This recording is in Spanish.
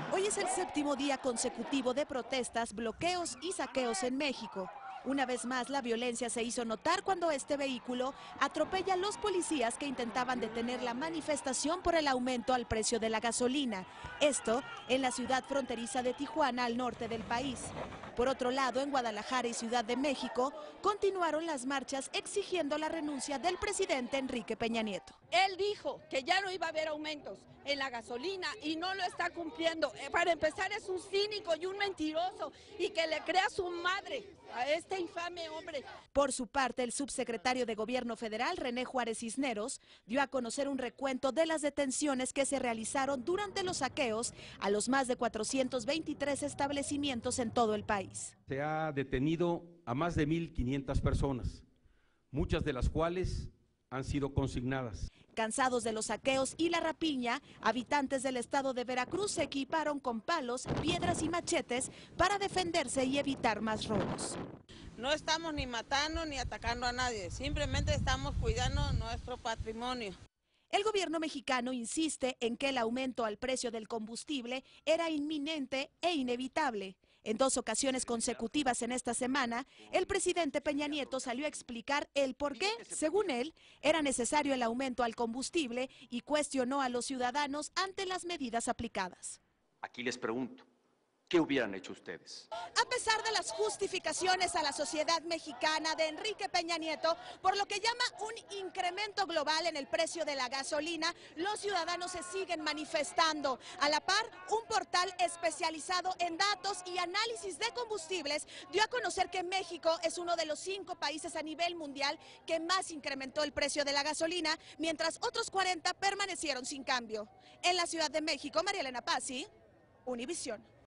Hoy es el séptimo día consecutivo de protestas, bloqueos y saqueos en México. Una vez más, la violencia se hizo notar cuando este vehículo atropella a los policías que intentaban detener la manifestación por el aumento al precio de la gasolina. Esto en la ciudad fronteriza de Tijuana, al norte del país. Por otro lado, en Guadalajara y Ciudad de México, continuaron las marchas exigiendo la renuncia del presidente Enrique Peña Nieto. Él dijo que ya no iba a haber aumentos en la gasolina y no lo está cumpliendo. Para empezar, es un cínico y un mentiroso, y que le crea su madre a este infame hombre. Por su parte, el subsecretario de Gobierno Federal, René Juárez Cisneros, dio a conocer un recuento de las detenciones que se realizaron durante los saqueos a los más de 423 establecimientos en todo el país. Se ha detenido a más de 1,500 personas, muchas de las cuales han sido consignadas. Cansados de los saqueos y la rapiña, habitantes del estado de Veracruz se equiparon con palos, piedras y machetes para defenderse y evitar más robos. No estamos ni matando ni atacando a nadie, simplemente estamos cuidando nuestro patrimonio. El gobierno mexicano insiste en que el aumento al precio del combustible era inminente e inevitable. En 2 ocasiones consecutivas en esta semana, el presidente Peña Nieto salió a explicar el por qué, según él, era necesario el aumento al combustible y cuestionó a los ciudadanos ante las medidas aplicadas. Aquí les pregunto, ¿qué hubieran hecho ustedes? A pesar de las justificaciones a la sociedad mexicana de Enrique Peña Nieto, por lo que llama un incremento global en el precio de la gasolina, los ciudadanos se siguen manifestando. A la par, un portal especializado en datos y análisis de combustibles dio a conocer que México es uno de los 5 países a nivel mundial que más incrementó el precio de la gasolina, mientras otros 40 permanecieron sin cambio. En la Ciudad de México, María Elena Pazzi, Univisión.